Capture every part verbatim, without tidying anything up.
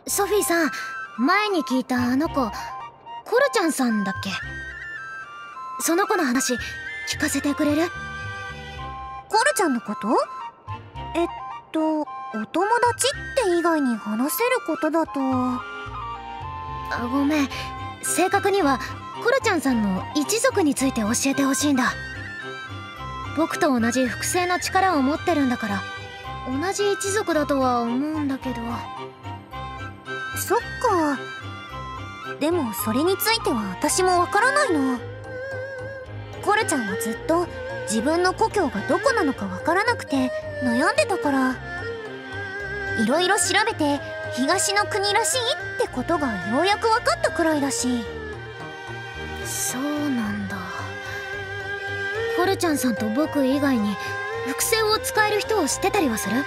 ソフィーさん、前に聞いたあの子、コルちゃんさんだっけ？その子の話聞かせてくれる？ コルちゃんのこと？えっとお友達って以外に話せることだと。 あ、ごめん。正確にはコルちゃんさんの一族について教えてほしいんだ。僕と同じ複製の力を持ってるんだから、同じ一族だとは思うんだけど。 そっか。でもそれについては私もわからないの。コルちゃんはずっと自分の故郷がどこなのかわからなくて悩んでたから、いろいろ調べて東の国らしいってことがようやくわかったくらいだし。 そうなんだ。コルちゃんさんと僕以外に複製を使える人を知ってたりはする？ ううん、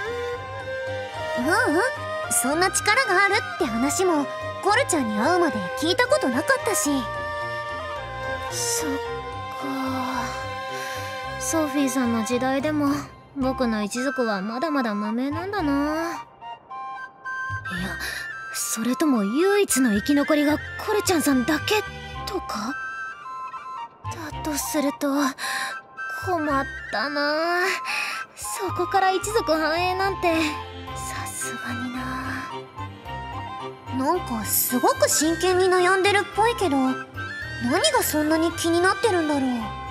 そんな力があるって話もコルちゃんに会うまで聞いたことなかったし。 そっか。ソフィーさんの時代でも僕の一族はまだまだ無名なんだな。いや、それとも唯一の生き残りがコルちゃんさんだけとか？だとすると困ったな。そこから一族繁栄なんてさすがにな。 なんかすごく真剣に悩んでるっぽいけど、何がそんなに気になってるんだろう。